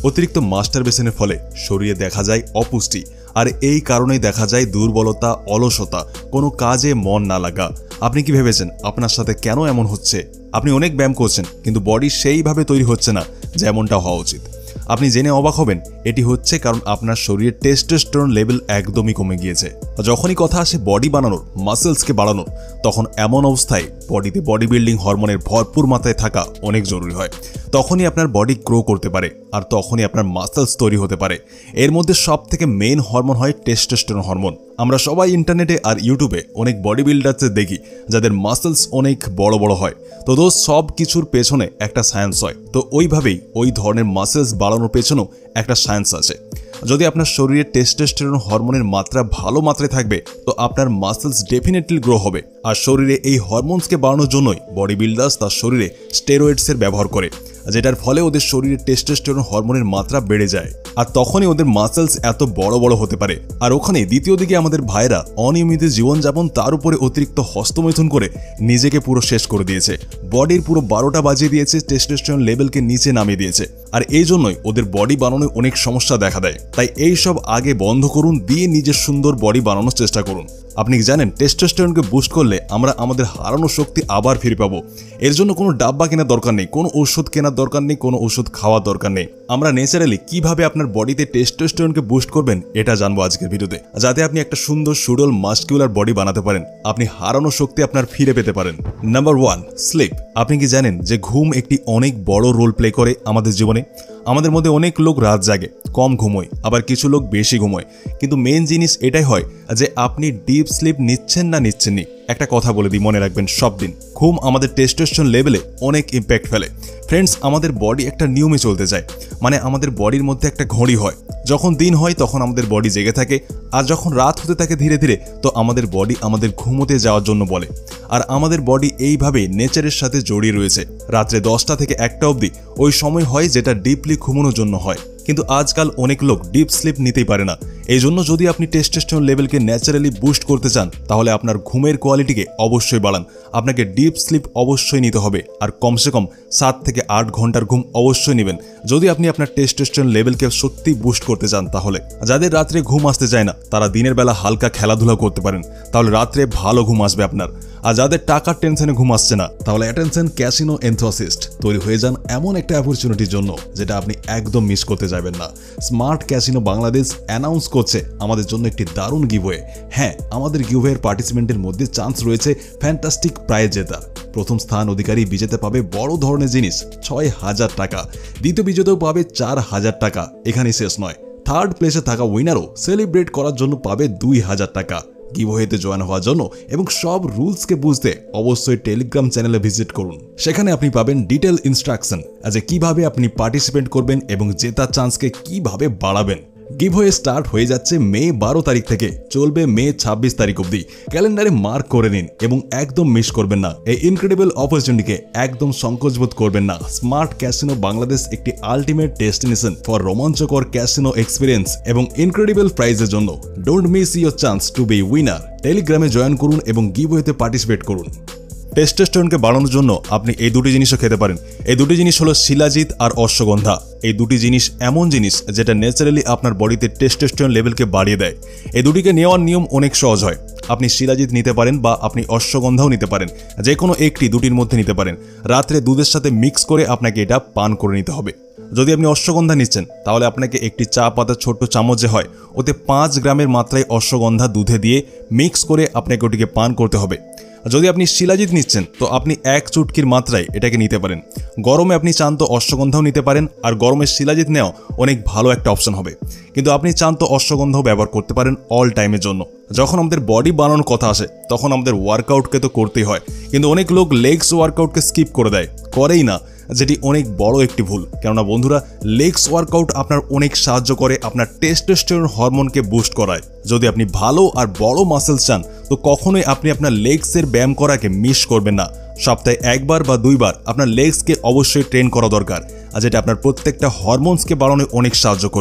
অতিরিক্ত মাস্টারবেশনের ফলে শরীরে দেখা যায় অপুষ্টি, আর এই কারণেই দেখা যায় দুর্বলতা, অলসতা, কোনো কাজে মন না লাগা। আপনি কি ভেবেছেন আপনার সাথে কেন এমন হচ্ছে? আপনি অনেক ব্যায়াম করছেন কিন্তু বডি সেইভাবে তৈরি হচ্ছে না যেমনটা হওয়া উচিত। আপনি জেনে অবাক হবেন, এটি হচ্ছে কারণ আপনার শরীরে টেস্টোস্টেরন লেভেল একদমই কমে গিয়েছে। যখনই কথা আসে বডি বানানোর, মাসেলসকে বাড়ানোর, তখন এমন অবস্থায় বডিতে বডি বিল্ডিং হরমোনের ভরপুর মাত্রায় থাকা অনেক জরুরি হয়। তখনই আপনার বডি গ্রো করতে পারে, আর তখনই আপনার মাসেলস তৈরি হতে পারে। এর মধ্যে সব থেকে মেইন হরমোন হয় টেস্টোস্টেরন হরমোন। আমরা সবাই ইন্টারনেটে আর ইউটিউবে অনেক বডি বিল্ডারদের দেখি যাদের মাসেলস অনেক বড় বড় হয়। তো দোস্ত, সব কিছুর পেছনে একটা সায়েন্স হয়। তো ওইভাবেই ওই ধরনের মাসেলস বাড়ানোর পেছনেও একটা সায়েন্স আছে। যদি আপনার শরীরে টেস্টোস্টেরন হরমোনের মাত্রা ভালো মাত্রায় থাকবে তো আপনার মাসেলস ডেফিনেটলি গ্রো হবে। আর শরীরে এই হরমোনসকে বাড়ানোর জন্যই বডি বিল্ডার্স তার শরীরে স্টেরয়েডসের ব্যবহার করে, যেটার ফলে ওদের শরীরে টেস্টোস্টেরন হরমোনের মাত্রা বেড়ে যায়, আর তখনই ওদের মাসেলস এত বড় বড় হতে পারে। আর ওখানে দ্বিতীয় দিকে আমাদের ভাইরা অনিয়মিত জীবনযাপন, তার উপরে অতিরিক্ত হস্তমৈথুন করে নিজেকে পুরো শেষ করে দিয়েছে, বডির পুরো 12টা বাজিয়ে দিয়েছে, টেস্টোস্টেরন লেভেলকে নিচে নামিয়ে দিয়েছে। আর এই জন্যই ওদের বডি বানানোয় অনেক সমস্যা দেখা দেয়। তাই এই সব আগে বন্ধ করুন, দিয়ে নিজের সুন্দর বডি বানানোর চেষ্টা করুন। আপনি কি জানেন টেস্টোস্টেরনকে বুস্ট করলে আমরা আমাদের হারানো শক্তি আবার ফিরে পাবো? এর জন্য কোনো ডাব্বা কেনার দরকার নেই, কোনো ওষুধ কেনার দরকার নেই, কোনো ওষুধ খাওয়ার দরকার নেই। আমরা ন্যাচারালি কিভাবে আপনার বডিতে টেস্টোস্টেরনকে বুস্ট করবেন এটা জানবো আজকের ভিডিওতে, যাতে আপনি একটা সুন্দর সুডল মাস্কুলার বডি বানাতে পারেন, আপনি হারানো শক্তি আপনার ফিরে পেতে পারেন। Number 1, sleep. আপনি কি জানেন যে ঘুম একটি অনেক বড় রোল প্লে করে আমাদের জীবনে? আমাদের মধ্যে অনেক লোক রাত জাগে, কম ঘুমোয়, আবার কিছু লোক বেশি ঘুমোয়। কিন্তু মেন জিনিস এটাই হয় যে আপনি ডিপ স্লিপ নিচ্ছেন না নিচ্ছেননি। একটা কথা বলে দিই, মনে রাখবেন সব দিন ঘুম আমাদের টেস্টোস্টেরন লেভেলে অনেক ইম্প্যাক্ট ফেলে। ফ্রেন্ডস, আমাদের বডি একটা নিয়মে চলতে যায়, মানে আমাদের বডির মধ্যে একটা ঘড়ি হয়। যখন দিন হয় তখন আমাদের বডি জেগে থাকে, আর যখন রাত হতে থাকে ধীরে ধীরে তো আমাদের বডি আমাদের ঘুমোতে যাওয়ার জন্য বলে। আর আমাদের বডি এইভাবে নেচারের সাথে জড়িয়ে রয়েছে। রাত্রে 10টা থেকে 1টা অবধি ওই সময় হয় যেটা ডিপলি ঘুমানোর জন্য হয়। কিন্তু আজকাল অনেক লোক ডিপ স্লিপ নিতেই পারে না। এই জন্য যদি আপনি টেস্টোস্টেরন লেভেলকে ন্যাচারালি বুস্ট করতে চান তাহলে আপনার ঘুমের কোয়ালিটিকে অবশ্যই বাড়ান। আপনাকে ডিপ স্লিপ অবশ্যই নিতে হবে, আর কমসে কম 7 থেকে 8 ঘন্টার ঘুম অবশ্যই নেবেন যদি আপনি আপনার টেস্টোস্টেরন লেভেলকে সত্যি বুস্ট করতে চান। তাহলে যাদের রাত্রে ঘুম আসতে চায় না তারা দিনের বেলা হালকা খেলাধুলা করতে পারেন, তাহলে রাত্রে ভালো ঘুম আসবে আপনার। আর যাদের টাকার টেনশনে ঘুম আসছে না তাহলে অ্যাটেনশন ক্যাসিনো এনথুসিয়াস্ট তৈরি হয়ে যান এমন একটা অপরচুনিটির জন্য যেটা আপনি একদম মিস করতে যাবেন না। স্মার্ট ক্যাসিনো বাংলাদেশ অ্যানাউন্স করছে আমাদের জন্য একটি দারুণ গিভওয়ে। হ্যাঁ, আমাদের গিভওয়ের পার্টিসিপেন্টের মধ্যে চান্স রয়েছে ফ্যান্টাস্টিক প্রাইজ জেতার। প্রথম স্থান অধিকারী বিজেতা পাবে বড় ধরনের জিনিস 6,000 টাকা, দ্বিতীয় বিজেতাও পাবে 4,000 টাকা। এখানেই শেষ নয়, থার্ড প্লেসে থাকা উইনারও সেলিব্রেট করার জন্য পাবে 2,000 টাকা। গিভওয়েতে জয়েন হওয়ার জন্য এবং সব রুলসকে বুঝতে অবশ্যই টেলিগ্রাম চ্যানেলে ভিজিট করুন। সেখানে আপনি পাবেন ডিটেল ইনস্ট্রাকশন যে কিভাবে আপনি পার্টিসিপেট করবেন এবং জেতার চান্সকে কিভাবে বাড়াবেন। গিভওয়ে স্টার্ট হয়ে যাচ্ছে মে 12 তারিখ থেকে, চলবে মে 26 তারিখ অবধি। ক্যালেন্ডারে মার্ক করে নিন এবং একদম মিস করবেন না এই ইনক্রেডিবল অপরচুনিটিকে। একদম সংকোচবোধ করবেন না। স্মার্ট ক্যাসিনো বাংলাদেশ একটি আলটিমেট ডেস্টিনেশন ফর রোমাঞ্চকর ক্যাসিনো এক্সপিরিয়েন্স এবং ইনক্রেডিবল প্রাইজের জন্য। Don't miss your chance to be winner. টেলিগ্রামে জয়েন করুন এবং গিভওয়েতে পার্টিসিপেট করুন। টেস্টোস্টেরনকে বাড়ানোর জন্য আপনি এই দুটি জিনিসও খেতে পারেন। এই দুটি জিনিস হলো শিলাজিৎ আর অশ্বগন্ধা। এই দুটি জিনিস এমন জিনিস যেটা ন্যাচারালি আপনার বডিতে টেস্টোস্টেরন লেভেলকে বাড়িয়ে দেয়। এই দুটিকে নেওয়ার নিয়ম অনেক সহজ হয়। আপনি শিলাজিৎ নিতে পারেন বা আপনি অশ্বগন্ধাও নিতে পারেন, যে কোনো একটি দুটির মধ্যে নিতে পারেন। রাত্রে দুধের সাথে মিক্স করে আপনাকে এটা পান করে নিতে হবে। যদি আপনি অশ্বগন্ধা নিচ্ছেন তাহলে আপনাকে একটি চা পাতার ছোট্ট চামচ যে হয় ওতে 5 গ্রামের মাত্রায় অশ্বগন্ধা দুধে দিয়ে মিক্স করে আপনাকে ওটিকে পান করতে হবে। যদি আপনি শিলাজিৎ নিচ্ছেন তো আপনি 1 চুটকির মাত্রায় এটাকে নিতে পারেন। গরমে আপনি চান তো অশ্বগন্ধাও নিতে পারেন, আর গরমে শিলাজিৎ নেওয়া অনেক ভালো একটা অপশন হবে। কিন্তু আপনি চান তো অশ্বগন্ধাও ব্যবহার করতে পারেন অল টাইমের জন্য। যখন আমাদের বডি বানানোর কথা আসে তখন আমাদের ওয়ার্কআউটকে তো করতেই হয়, কিন্তু অনেক লোক লেগস ওয়ার্কআউটকে স্কিপ করে দেয়, করেই না, যেটি অনেক বড় একটি ভুল। কেননা বন্ধুরা, লেগস ওয়ার্কআউট আপনার অনেক সাহায্য করে আপনার টেস্টোস্টেরন হরমোনকে বুস্ট করায়। যদি আপনি ভালো আর বড় মাসেলস চান তো কখনোই আপনি আপনার লেগসের ব্যায়াম করাকে মিস করবেন না। সপ্তাহে 1 বার বা 2 বার আপনার লেগসকে অবশ্যই ট্রেন করা দরকার, আর যেটা আপনার প্রত্যেকটা হরমোনসকে বাড়ানোয় অনেক সাহায্য করবে।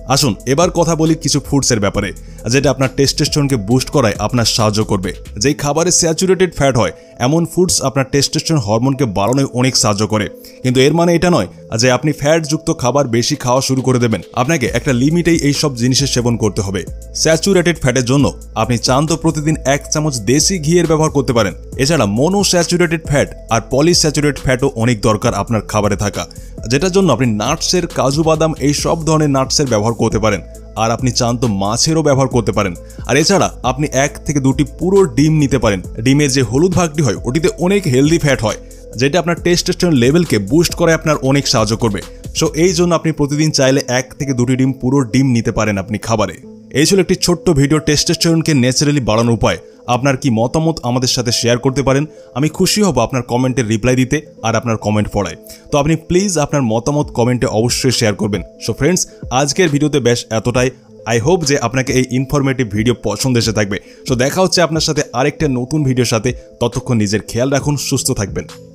আসুন এবার কথা বলি কিছু ফুডসের ব্যাপারে, যেটা আপনার টেস্টোস্টেরনকে বুস্ট করায় আপনার সাহায্য করবে। যেই খাবারে স্যাচুরেটেড ফ্যাট হয় এমন ফুডস আপনার টেস্টোস্টেরন হরমোনকে বাড়ানোয় অনেক সাহায্য করে। কিন্তু এর মানে এটা নয় যে আপনি ফ্যাটযুক্ত খাবার বেশি খাওয়া শুরু করে দেবেন। আপনাকে একটা লিমিটেই এই সব জিনিসের সেবন করতে হবে। স্যাচুরেটেড ফ্যাটের জন্য আপনি চান তো প্রতিদিন 1 চামচ দেশি ঘিয়ের ব্যবহার করতে পারেন। এছাড়া মনোস্যাচুরেটেড ফ্যাট আর পলিস্যাচুরেটেড ফ্যাটও অনেক দরকার আপনার খাবারে থাকা, যেটার জন্য আপনি নাটসের, কাজু বাদাম এই সব ধরনের নাটসের ব্যবহার করতে পারেন। আর আপনি চান তো মাছেরও ব্যবহার করতে পারেন। আর এছাড়া আপনি 1 থেকে 2টি পুরো ডিম নিতে পারেন। ডিমের যে হলুদ ভাগটি হয় ওটিতে অনেক হেলদি ফ্যাট হয়, যেটা আপনার টেস্টোস্টেরন লেভেলকে বুস্ট করে আপনার অনেক সাহায্য করবে। সো এই জন্য আপনি প্রতিদিন চাইলে 1 থেকে 2টি ডিম, পুরো ডিম নিতে পারেন আপনি খাবারে। এই ছিল একটি ছোট্ট ভিডিও টেস্টোস্টেরনকে ন্যাচারালি বাড়ানোর উপায়। আপনার কি মতামত আমাদের সাথে শেয়ার করতে পারেন। আমি খুশি হব আপনার কমেন্টের রিপ্লাই দিতে আর আপনার কমেন্ট পড়ায়। তো আপনি প্লিজ আপনার মতামত কমেন্টে অবশ্যই শেয়ার করবেন। সো ফ্রেন্ডস, আজকের ভিডিওতে বেশ এতটাই। আই হোপ যে আপনাকে এই ইনফরমেটিভ ভিডিও পছন্দ এসে থাকবে। সো দেখা হচ্ছে আপনার সাথে আরেকটা নতুন ভিডিওর সাথে। ততক্ষণ নিজের খেয়াল রাখুন, সুস্থ থাকবেন।